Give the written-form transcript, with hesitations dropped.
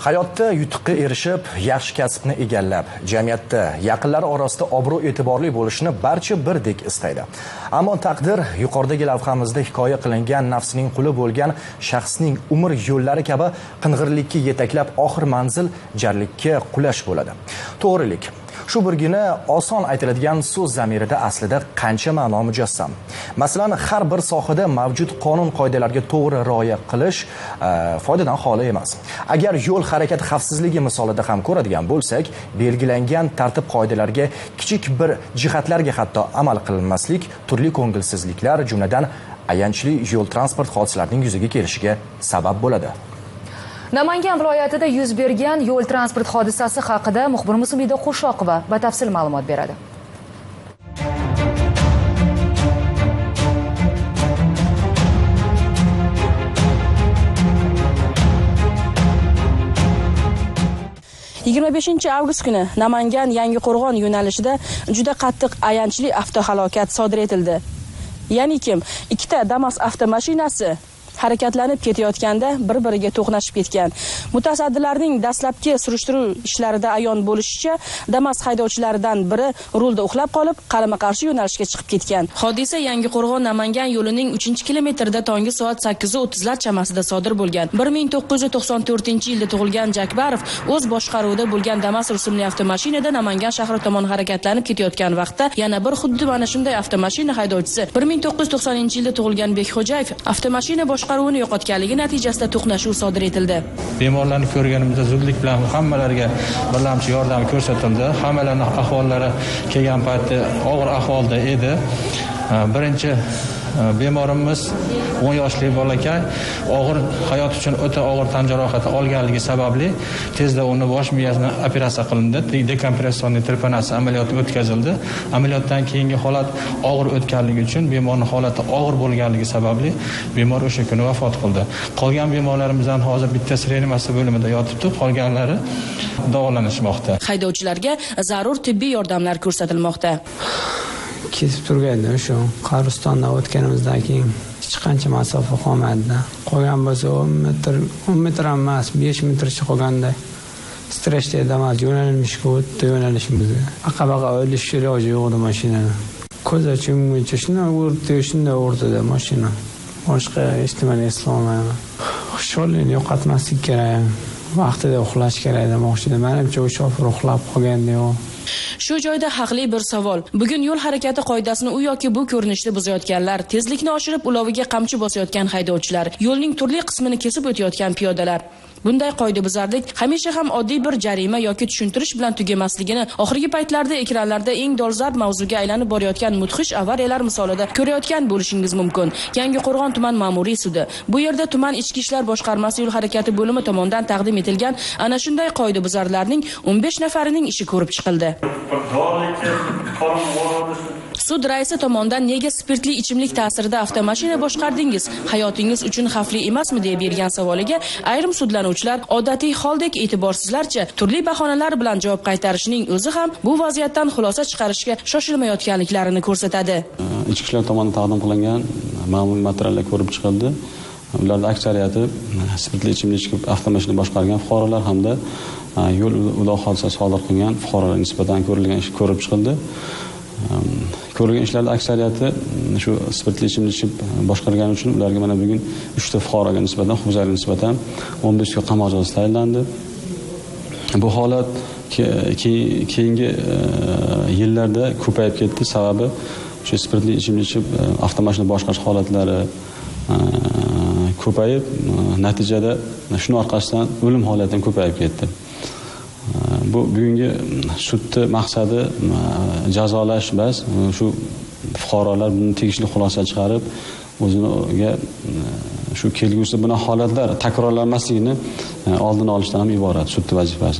Hayotda yutuqqa erishib, yaxshi kasbni egallab, jamiyatda yaqinlar orasida obro'-e'tiborli bo'lishni barcha birdek istaydi. Ammo taqdir yuqoridagi lavhamizda hikoya qilingan nafsining quli bo'lgan shaxsning umr yo'llari kabi qing'irlikka yetaklab oxir manzil jarlikka qulash bo'ladi. To'g'rilik shu birgina oson aytiladigan so'z zamirida aslida qancha ma'no mujassam. Masalan, har bir sohada mavjud qonun qoidalarga to'g'ri rioya qilish foydadan xoli emas. Agar yo'l harakati xavfsizligi misolida ham ko'radigan bo'lsak, belgilangan tartib qoidalariga kichik bir jihatlarga hatto amal qilinmaslik turli ko'ngilsizliklar, jumladan ayanchli yo'l transport hodisalarining yuzaga kelishiga sabab bo'ladi. Namangan viloyatida yuz bergan yo'l transport hodisasi haqida muxbirimiz Umida Qo'shoqova batafsil ma'lumot beradi. Avgust kuni Namangan Yangiqo'rg'on yo'nalishida juda qattiq ayanchli avtohalokat sodir etildi. Ya'ni ikkita Damas avtomashinasi harakatlanib ketayotganda bir-biriga to'qnashib ketgan. Mutasaddilarning dastlabki surishtiruv ishlarida ayon bo'lishicha, Damas haydovchilaridan biri rulda uxlab qolib, qarama-qarshi yo'nalishga chiqib ketgan. Hodisa Yangiqo'rg'on-Namangan yo'lining 3-kilometrida tongi soat 8:30lar chamasida sodir bo'lgan. 1994-yilda tug'ilgan Jakbarov o'z boshqaruvida bo'lgan Damas rusumli avtomashinada Namangan shahri tomon harakatlanib ketayotgan vaqtda yana bir xuddi mana shunday avtomashina haydovchisi 1990-yilda tug'ilgan Bekxo'jayev avtomashina boshqaruvini yo'qotganligi natijasida to'qnashuv sodir etildi. Bemorlarni ko'rganimizda zudlik bilan hammalariga birlamchi yordam ko'rsatildi. Hammalarining ahvollari kelgan paytda og'ir ahvolda edi. Birinchi bemorimiz 10 yoshli bolakay og'ir hayot uchun o'ta og'ir tan jarohati olganligi sababli tezda uni bosh miyasini operatsiya qilindi. Dekompressionni trepanasi amaliyoti o'tkazildi. Amaliyotdan keyingi holat og'ir o'tganligi uchun bemorning holati og'ir bo'lganligi sababli bemor o'sha kuni vafot qildi. Qolgan bemorlarimizdan hozir bittasi reanimatsiya bo'limida yotibdi, qolganlari davolanishmoqda. Haydovchilarga zarur tibbiy yordamlar ko'rsatilmoqda. Kesib turganda shu Qabristondan o'tganimizdan keyin hech qancha masofa qolmadi. Qolgan bo'lsa 10 metr emas, 5 metrcha qolganda stressda emas, yo'nalishga o'tdi yo'nalishimizga. Aqabaqa o'lish iloji yo'q edi mashinani. Ko'z ochimgacha shunday o'rtada mashina. Boshqa hech nimani eslolmayman. Xushollikni yo'qotmaslik kerak. Vaqtida uxlash kerak demoqchidim. Menimcha u shofer uxlab qolganda-yu. Shu joyda haqli bir savol. Bugun yo'l harakati qoidasini u yoki bu ko'rinishda buzayotganlar, tezlikni oshirib uloviga qamchi bosayotgan haydovchilar, yo'lning turli qismini kesib o'tayotgan piyodalar. Bunday qoidabuzarlik hamisha ham oddiy bir jarima yoki tushuntirish bilan tugamasligini oxirgi paytlarda ekranlarda eng dolzarb mavzuga aylanib borayotgan mudhish avariyalar misolida ko'rayotgan bo'lishingiz mumkin. Yangiqo'rg'on tuman ma'muriy sudi. Bu yerda tuman ichki ishlar boshqarmasi yo'l harakati bo'limi tomonidan taqdim etilgan ana shunday qoidabuzarlarning 15 nafarining ishi ko'rib chiqildi. Sud raisi tomonidan nega spirtli ichimlik ta'sirida avtomashina boshqardingiz, hayotingiz uchun xavfli emasmi deb bergan savoliga ayrim sudlanuvchilar odatiy holdek e'tiborsizlarcha turli bahonalar bilan javob qaytarishining o'zi ham bu vaziyatdan xulosa chiqarishga shoshilmayotganliklarini ko'rsatadi. Ichki ishlar tomonidan taqdim qilingan ma'muriy materiallar ko'rib chiqildi. Ularning aksariyati spirtli ichimlik ichib avtomashina boshqargan fuqarolar hamda yo'l uloq hodisasi sodir qilgan fuqarolarga nisbatan ko'rilgan ish ko'rib chiqildi. Ko'rilgan ishlarning aksariyati shu spirtli ichimlik ichib boshqargani uchun ularga mana bugun 3 ta fuqaroga nisbatan, huquqbuzarga nisbatan 15 kun qamoq jazosi tayinlandi. Bu holat keyingi yillarda ko'payib ketdi. Sababi shu spirtli ichimlik ichib avtomashina boshqarish holatlari ko'payib, natijada shuning orqasidan o'lim holati ham ko'payib ketdi. Bu bugungi sudning maqsadi jazolash emas, shu fuqarolar buni tegishli xulosa chiqarib, o'ziga shu kelgusida buni holatlar takrorlanmasligini oldini olishdan ham iborat sudning vazifasi.